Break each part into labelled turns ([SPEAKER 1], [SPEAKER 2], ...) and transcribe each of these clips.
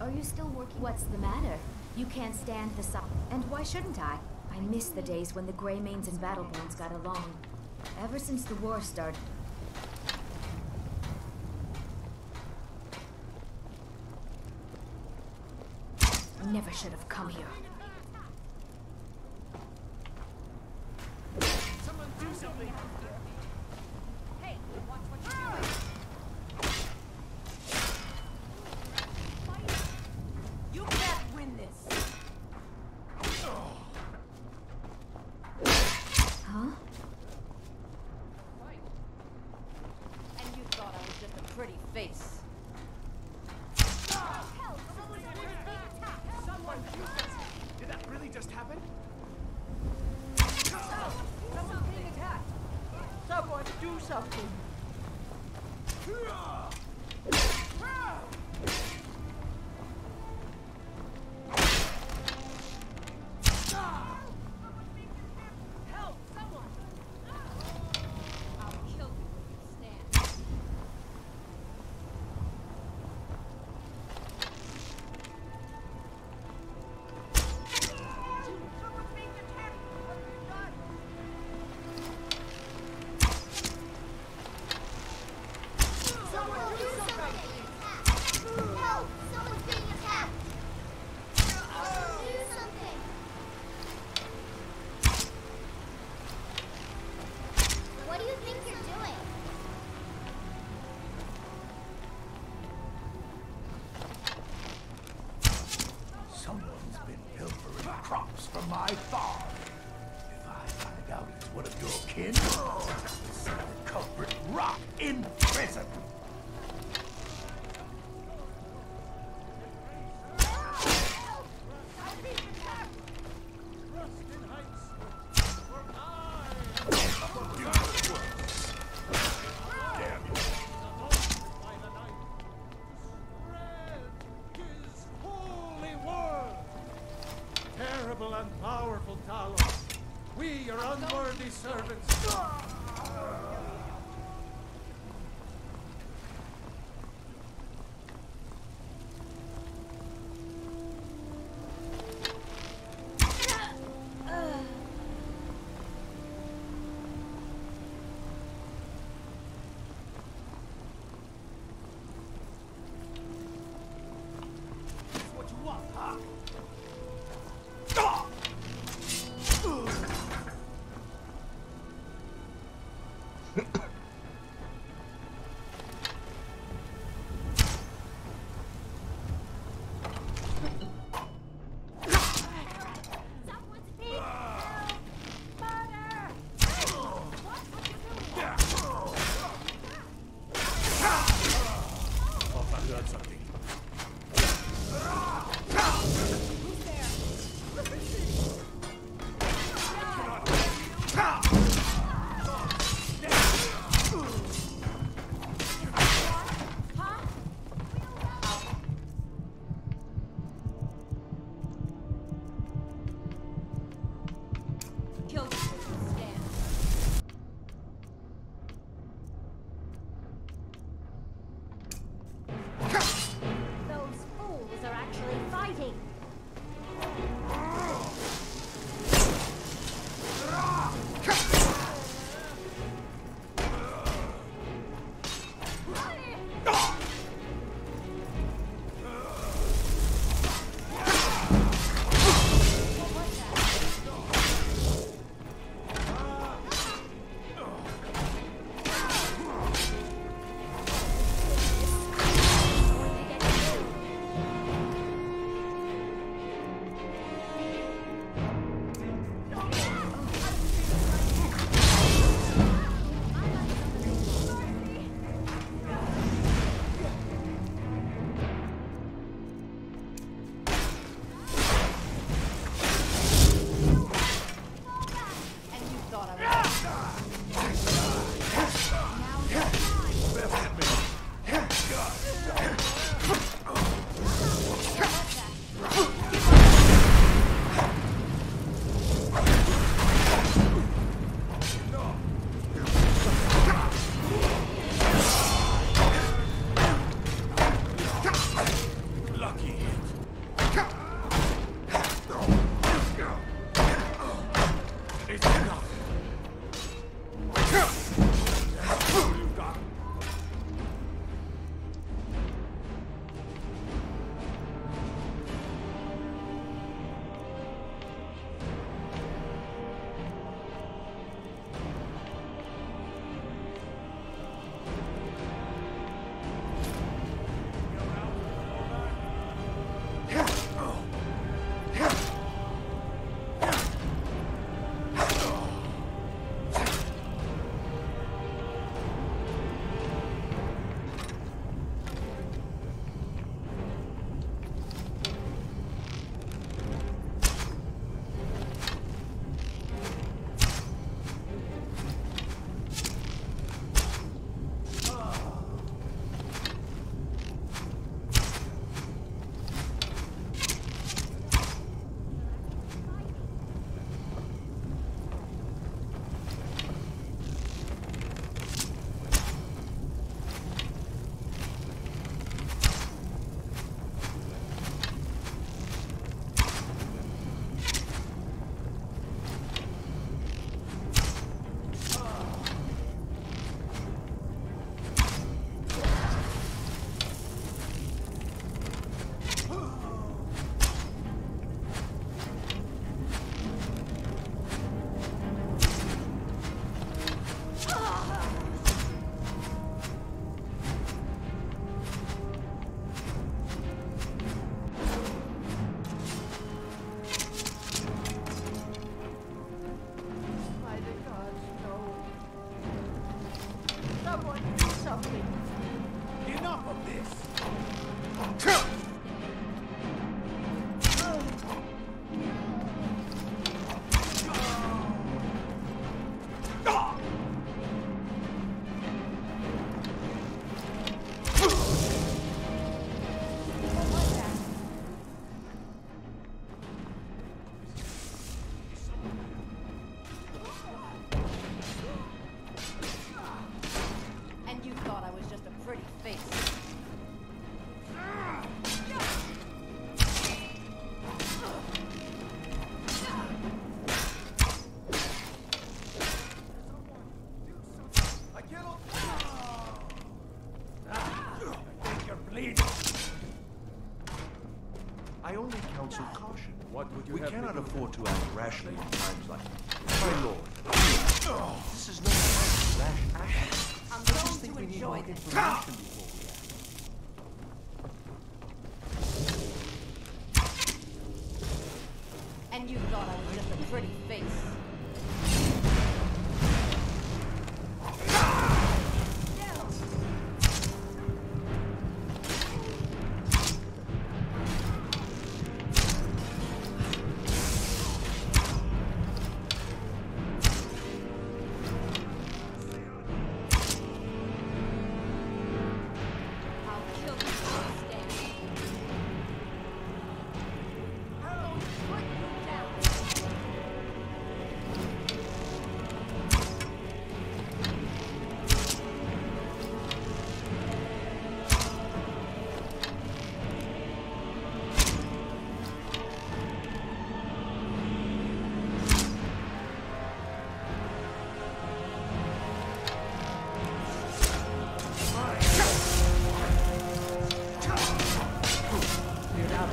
[SPEAKER 1] Are you still working? What's the matter? You can't stand the sun. And why shouldn't I? I miss the days when the Greymanes and Battleborns got along. Ever since the war started. I never should have come here.
[SPEAKER 2] Someone do something!
[SPEAKER 3] Hey, watch what you're doing! You can't win this!
[SPEAKER 1] Huh?
[SPEAKER 3] Right. And you thought I was just a pretty face.
[SPEAKER 2] Did that really just happen?
[SPEAKER 3] Someone's being attacked! Someone do something! Help! Someone! I'll kill you if you stand. Someone's being attacked! What have you done?
[SPEAKER 4] Someone do something! Help! Someone's being attacked! Do something! What do you think you're doing?
[SPEAKER 5] Someone's been pilfering crops from my farm. If I find out it's one of your kin, I'll set the culprit rot in prison.
[SPEAKER 2] His holy word! Terrible and powerful Talos, we, your unworthy servants. This is what you want, huh?
[SPEAKER 4] Someone's being held! Murder! Watch what you're doing!
[SPEAKER 5] Oh, I got something.
[SPEAKER 3] Kill you if you stand.
[SPEAKER 4] Those fools are actually fighting!
[SPEAKER 5] enough of this!
[SPEAKER 3] And you thought I was just a pretty face.
[SPEAKER 2] I cannot.
[SPEAKER 5] I think you're bleeding.
[SPEAKER 6] I only counsel caution.
[SPEAKER 2] What would you
[SPEAKER 6] We
[SPEAKER 2] have me
[SPEAKER 6] cannot
[SPEAKER 2] do?
[SPEAKER 6] afford to act rashly in times like my lord. This is no time for rash action.
[SPEAKER 3] I'm
[SPEAKER 6] I just
[SPEAKER 3] going
[SPEAKER 6] think
[SPEAKER 3] to
[SPEAKER 6] we need
[SPEAKER 3] enjoy
[SPEAKER 6] more
[SPEAKER 3] this.
[SPEAKER 6] information before we act.
[SPEAKER 3] And you thought I was just a pretty face. I'll kill you where you stand. Put you down.
[SPEAKER 6] Cleared out.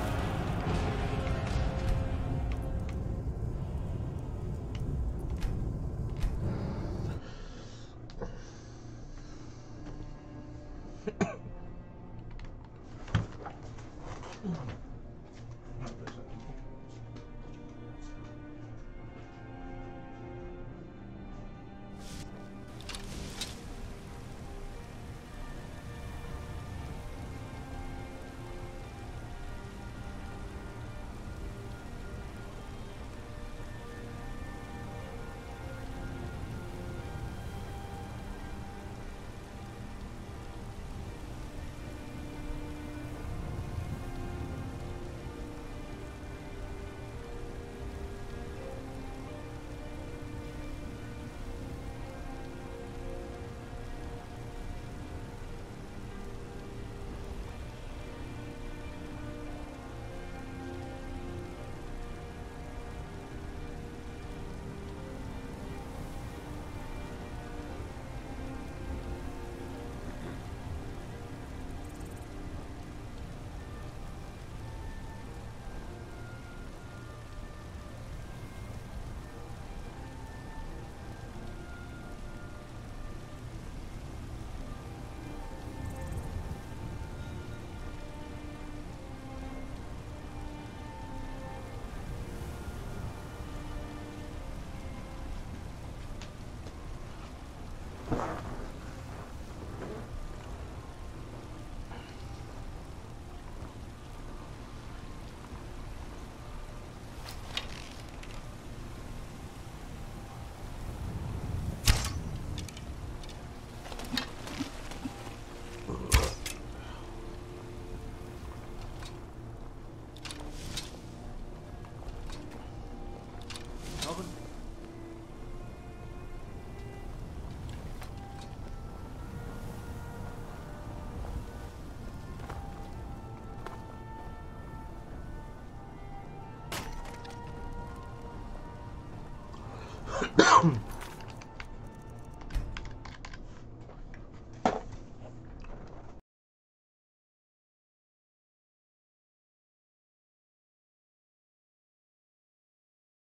[SPEAKER 2] Calvin?